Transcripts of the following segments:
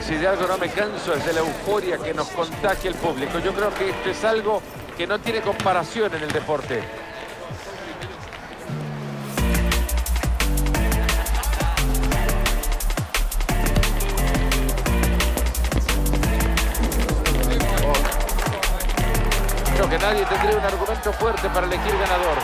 Si de algo no me canso es de la euforia que nos contagia el público. Yo creo que esto es algo que no tiene comparación en el deporte. Creo que nadie tendría un argumento fuerte para elegir ganador.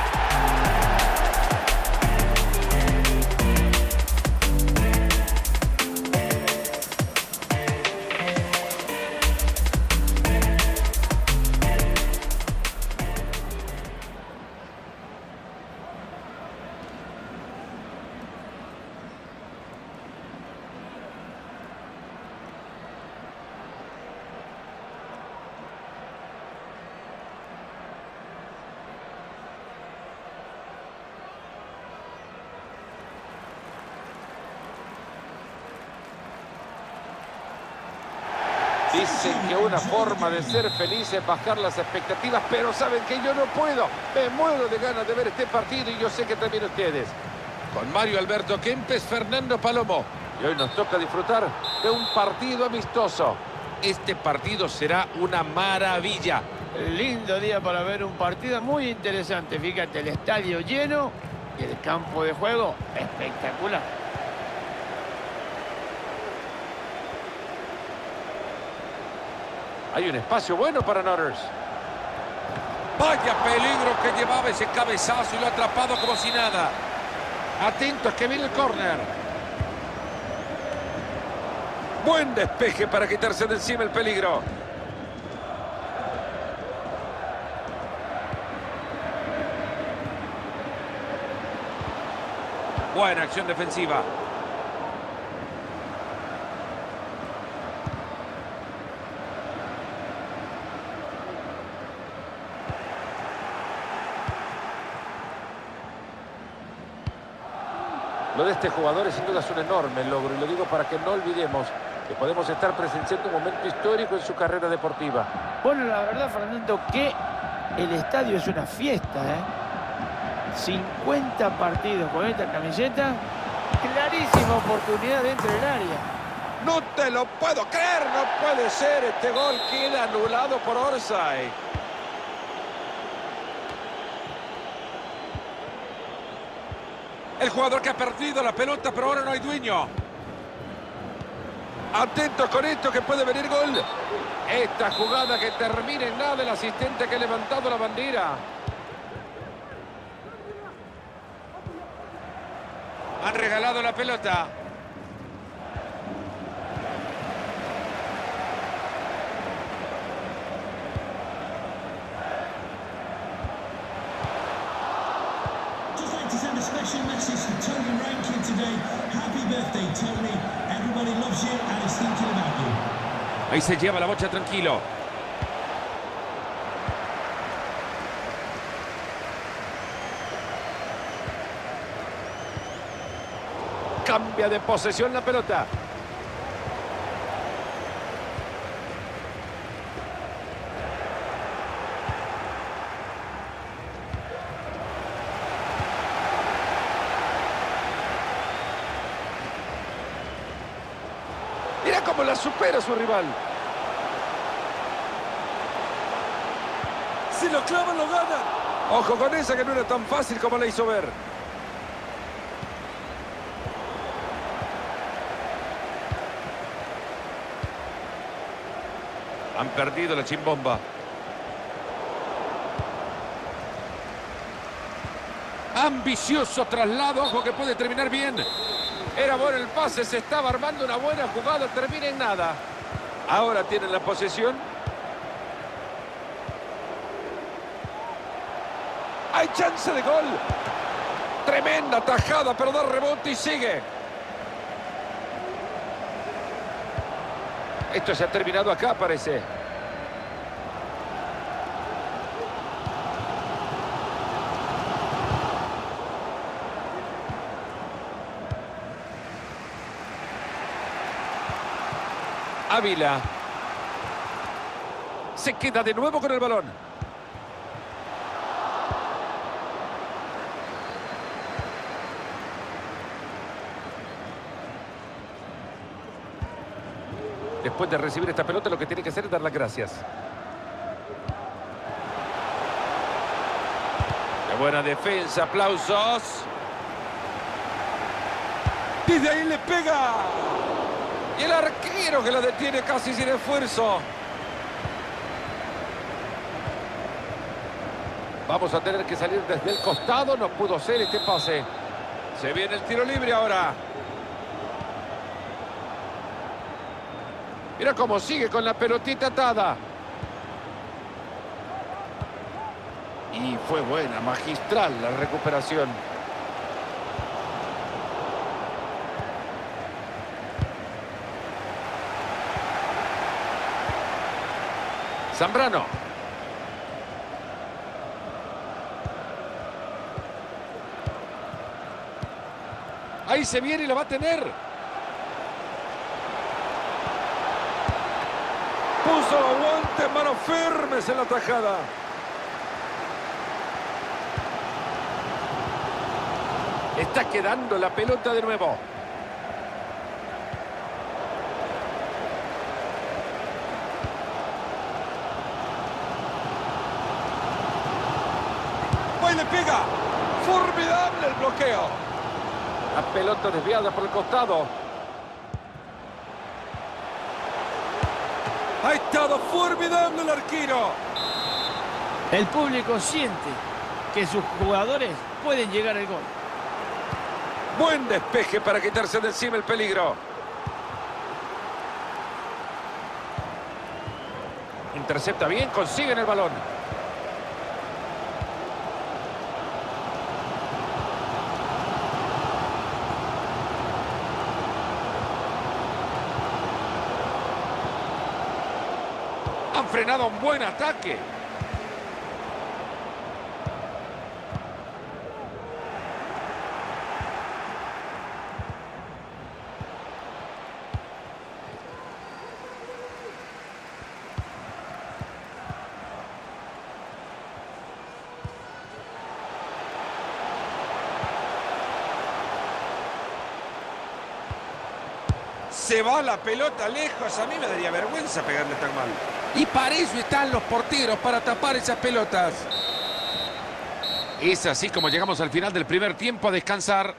Dicen que una forma de ser feliz es bajar las expectativas, pero saben que yo no puedo. Me muero de ganas de ver este partido y yo sé que también ustedes. Con Mario Alberto Kempes, Fernando Palomo. Y hoy nos toca disfrutar de un partido amistoso. Este partido será una maravilla. Lindo día para ver un partido muy interesante. Fíjate, el estadio lleno y el campo de juego espectacular. Hay un espacio bueno para Nutters. Vaya peligro que llevaba ese cabezazo y lo ha atrapado como si nada. Atentos que viene el córner. Buen despeje para quitarse de encima el peligro. Buena acción defensiva. Lo de este jugador es sin duda un enorme logro, y lo digo para que no olvidemos que podemos estar presenciando un momento histórico en su carrera deportiva. Bueno, la verdad, Fernando, que el estadio es una fiesta, ¿eh? 50 partidos con esta camiseta. Clarísima oportunidad dentro del área. ¡No te lo puedo creer! ¡No puede ser! Este gol queda anulado por offside. El jugador que ha perdido la pelota, pero ahora no hay dueño. Atentos con esto que puede venir gol. Esta jugada que termina en nada, el asistente que ha levantado la bandera. Han regalado la pelota. Special message to Tony Rankin today. Happy birthday, Tony. Everybody loves you and is thinking about you. Ahí se lleva la bocha tranquilo. Cambia de posesión la pelota. Mira cómo la supera su rival. Si lo clavan, lo ganan. Ojo con esa que no era tan fácil como la hizo ver. Han perdido la chimbomba. Ambicioso traslado, ojo que puede terminar bien. Era bueno el pase, se estaba armando una buena jugada, termina en nada. Ahora tienen la posesión. Hay chance de gol. Tremenda tajada, pero da rebote y sigue. Esto se ha terminado acá, parece. Ávila. Se queda de nuevo con el balón. Después de recibir esta pelota, lo que tiene que hacer es dar las gracias. ¡Qué buena defensa! ¡Aplausos! Desde ahí le pega. Y el arquero que la detiene casi sin esfuerzo. Vamos a tener que salir desde el costado. No pudo ser este pase. Se viene el tiro libre ahora. Mira cómo sigue con la pelotita atada. Y fue buena, magistral la recuperación. Zambrano. Ahí se viene y la va a tener. Puso aguante, manos firmes en la tajada. Está quedando la pelota de nuevo. ¡Va y le pega! ¡Formidable el bloqueo! La pelota desviada por el costado. Ha estado formidable el arquero. El público siente que sus jugadores pueden llegar al gol. Buen despeje para quitarse de encima el peligro. Intercepta bien, consiguen el balón. Han frenado un buen ataque. Se va la pelota lejos. A mí me daría vergüenza pegarle tan mal. Y para eso están los porteros, para tapar esas pelotas. Es así como llegamos al final del primer tiempo a descansar.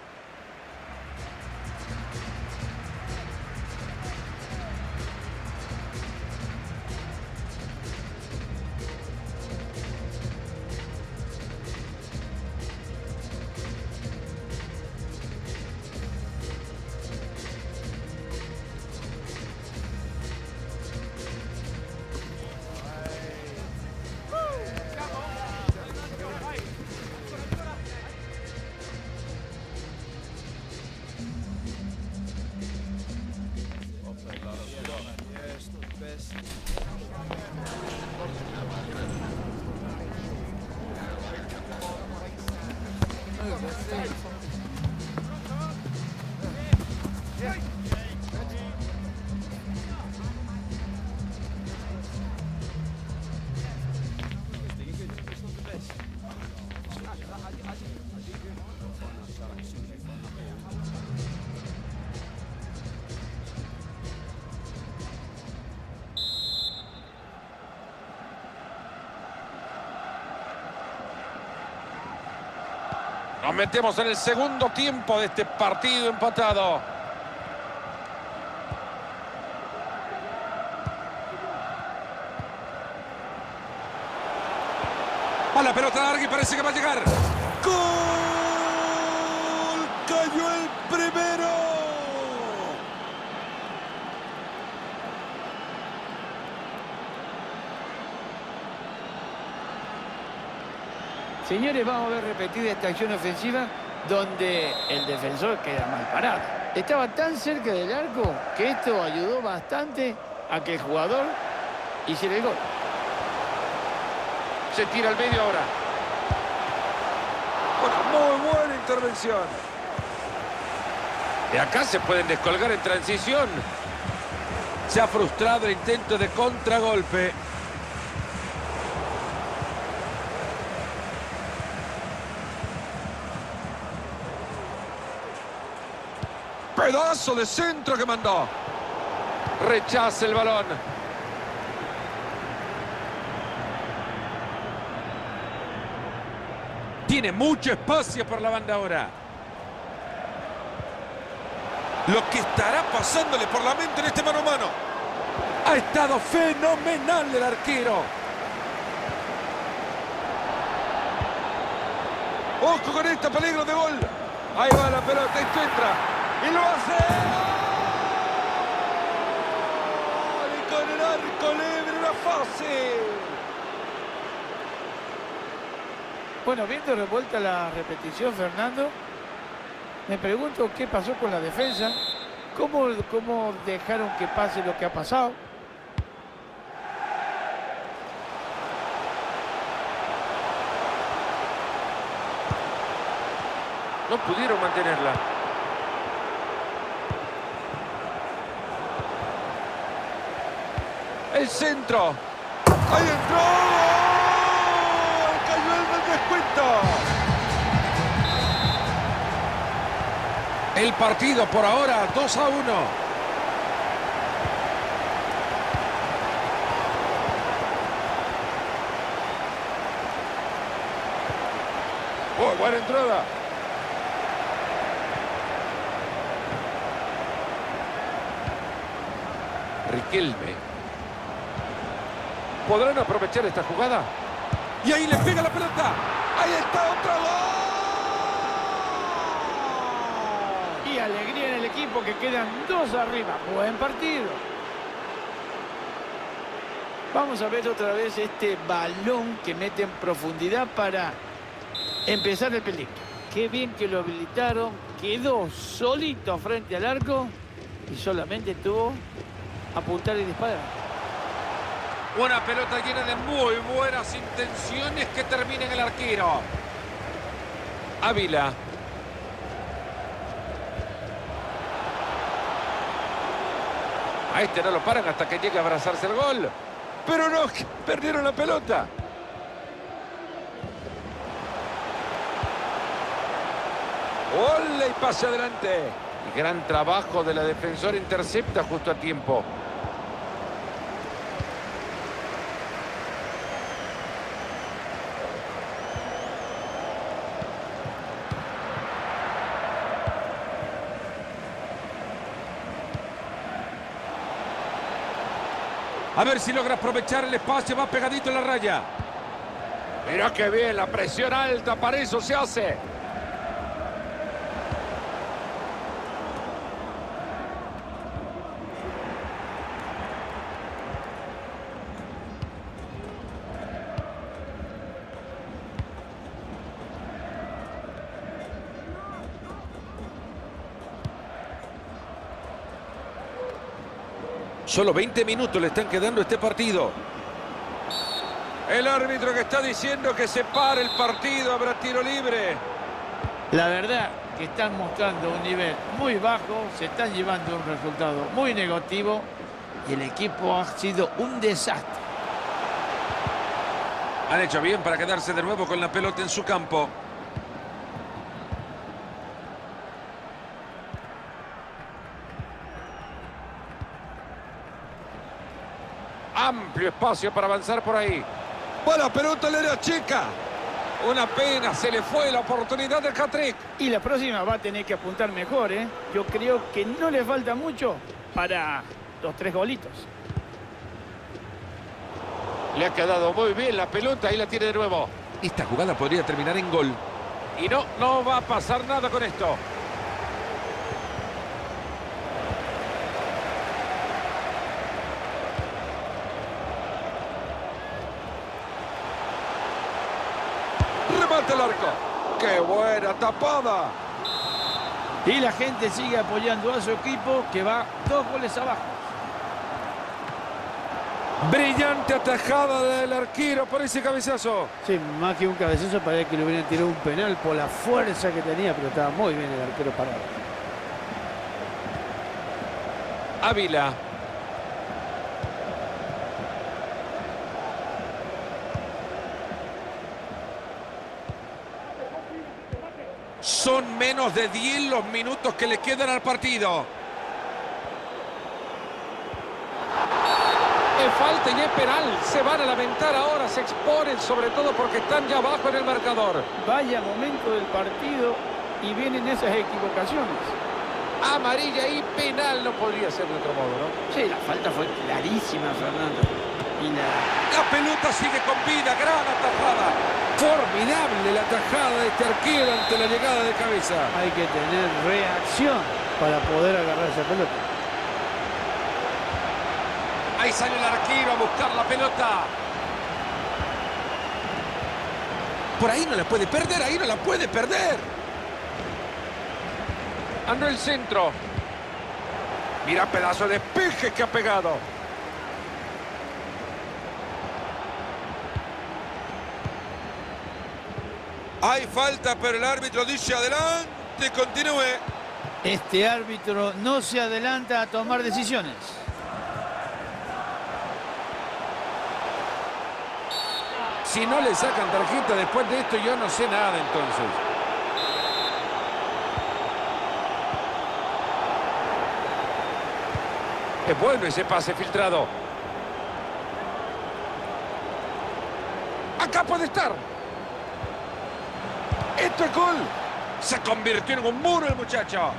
Nos metemos en el segundo tiempo de este partido empatado. Va la pelota larga y parece que va a llegar. ¡Gol! ¡Cayó el primero! Señores, vamos a ver repetida esta acción ofensiva donde el defensor queda mal parado. Estaba tan cerca del arco que esto ayudó bastante a que el jugador hiciera el gol. Se tira al medio ahora. Bueno, muy buena intervención. De acá se pueden descolgar en transición. Se ha frustrado el intento de contragolpe. Pedazo de centro que mandó. Rechaza el balón. Tiene mucho espacio por la banda ahora. Lo que estará pasándole por la mente en este mano a mano. Ha estado fenomenal el arquero. Ojo con este peligro de gol. Ahí va la pelota, esto entra. Y lo hace. ¡Gol! Y con el arco libre, una fácil. Bueno, viendo revuelta la repetición, Fernando, me pregunto qué pasó con la defensa. ¿Cómo dejaron que pase lo que ha pasado? No pudieron mantenerla. El centro. ¡Ahí entró! ¡Cayó el descuento! El partido por ahora 2-1. ¡Oh, buena entrada! Riquelme. ¿Podrán aprovechar esta jugada? Y ahí le pega la pelota. ¡Ahí está otro gol! Y alegría en el equipo, que quedan 2 arriba. Buen partido. Vamos a ver otra vez este balón que mete en profundidad para empezar el peligro. Qué bien que lo habilitaron. Quedó solito frente al arco y solamente tuvo apuntar y disparar. Una pelota llena de muy buenas intenciones que termina en el arquero. Ávila. A este no lo paran hasta que llegue a abrazarse el gol. Pero no, perdieron la pelota. ¡Ole! Y pase adelante. Y gran trabajo de la defensora, intercepta justo a tiempo. A ver si logra aprovechar el espacio, va pegadito en la raya. Mirá qué bien, la presión alta, para eso se hace. Solo 20 minutos le están quedando a este partido. El árbitro que está diciendo que se pare el partido, habrá tiro libre. La verdad que están mostrando un nivel muy bajo, se están llevando un resultado muy negativo y el equipo ha sido un desastre. Han hecho bien para quedarse de nuevo con la pelota en su campo. Amplio espacio para avanzar por ahí. ¡Buena pelota, la área chica! Una pena, se le fue la oportunidad del hat-trick. Y la próxima va a tener que apuntar mejor, ¿eh? Yo creo que no le falta mucho para los 3 golitos. Le ha quedado muy bien la pelota, ahí la tiene de nuevo. Esta jugada podría terminar en gol. Y no va a pasar nada con esto. Remate el arco. ¡Qué buena tapada! Y la gente sigue apoyando a su equipo, que va 2 goles abajo. Brillante atajada del arquero por ese cabezazo. Sí, más que un cabezazo, parece que le hubieran tirado un penal por la fuerza que tenía, pero estaba muy bien el arquero parado. Ávila. Son menos de 10 los minutos que le quedan al partido. Es falta y es penal. Se van a lamentar ahora, se exponen sobre todo porque están ya abajo en el marcador. Vaya momento del partido y vienen esas equivocaciones. Amarilla y penal, no podría ser de otro modo, ¿no? Sí, la falta fue clarísima, Fernando. Y La pelota sigue con vida, gran atajada. Formidable la atajada de este arquero ante la llegada de cabeza. hay que tener reacción para poder agarrar esa pelota. Ahí sale el arquero a buscar la pelota. Por ahí no la puede perder, ahí no la puede perder. Ando el centro. Mira pedazo de despeje que ha pegado. Hay falta, pero el árbitro dice adelante, continúe. Este árbitro no se adelanta a tomar decisiones. Si no le sacan tarjeta después de esto, yo no sé nada entonces. Es bueno ese pase filtrado. Acá puede estar. Esto es gol. Se convirtió en un muro el muchacho.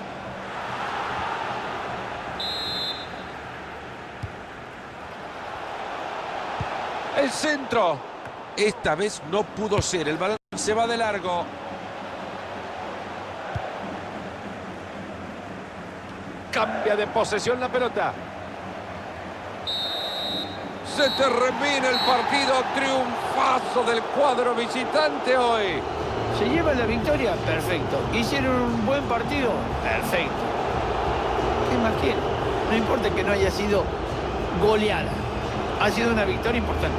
El centro. Esta vez no pudo ser. El balón se va de largo. Cambia de posesión la pelota. Se termina el partido. Triunfazo del cuadro visitante hoy. ¿Se lleva la victoria? Perfecto. ¿Hicieron un buen partido? Perfecto. ¿Qué más quieren? No importa que no haya sido goleada. Ha sido una victoria importante.